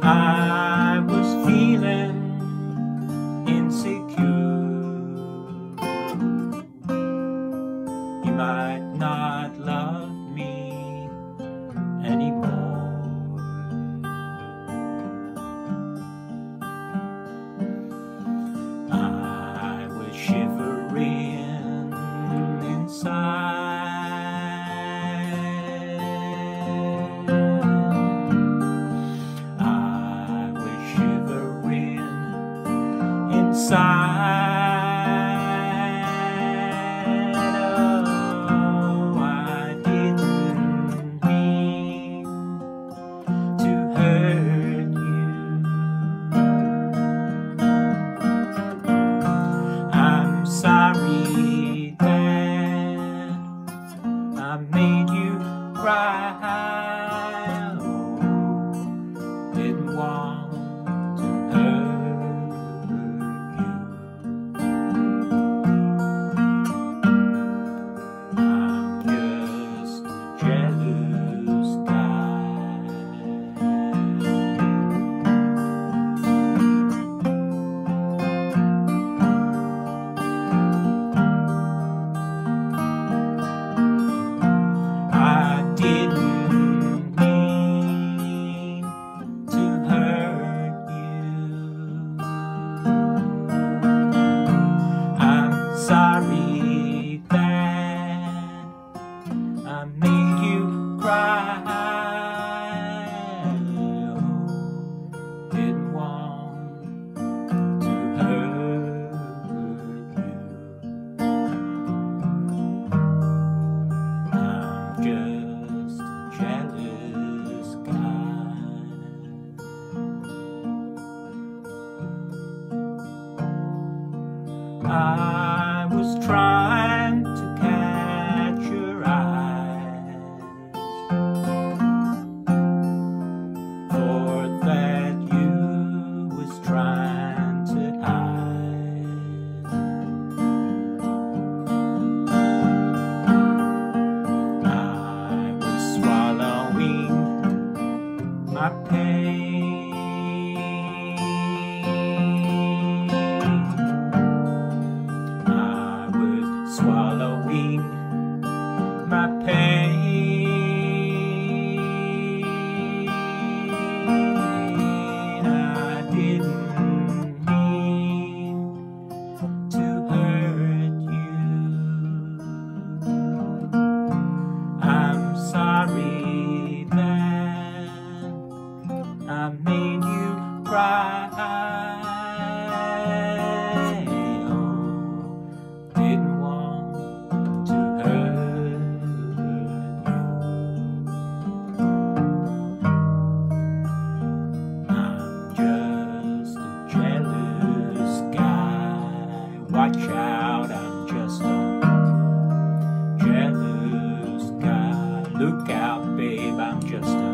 I was feeling insecure. You might not love me anymore. I was shivering inside. Oh, I didn't mean to hurt you. I'm sorry that I made you cry. Oh, didn't want to hurt. Sorry that I made you cry. Oh, didn't want to hurt you. I'm just a jealous guy. I was trying to catch your eyes, for that you was trying to hide. I was swallowing my pain. Swallowing my pain. I didn't mean to hurt you. I'm sorry that I made you cry. Watch out, I'm just a jealous guy. Look out, babe, I'm just a